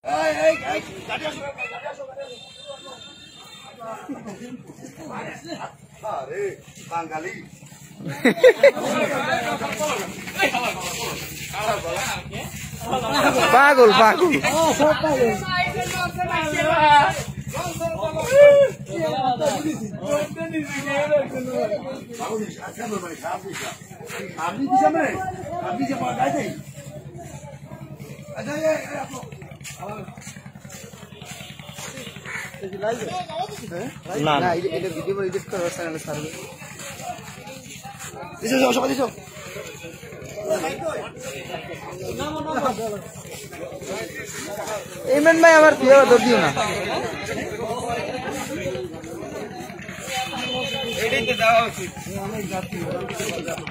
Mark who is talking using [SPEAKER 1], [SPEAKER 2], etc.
[SPEAKER 1] আরে বাঙালি
[SPEAKER 2] পাগল পাগল
[SPEAKER 1] আপনি কি সময় আপনি যে পাঠাই দেই
[SPEAKER 2] না না
[SPEAKER 1] এটা ভিডিও এডিট করার চ্যানেলে ছাড়বে দিছো সবাই দিছো
[SPEAKER 2] ইমরান ভাই আমার প্রিয় দর দিও না
[SPEAKER 1] এটাই তো দেওয়া উচিত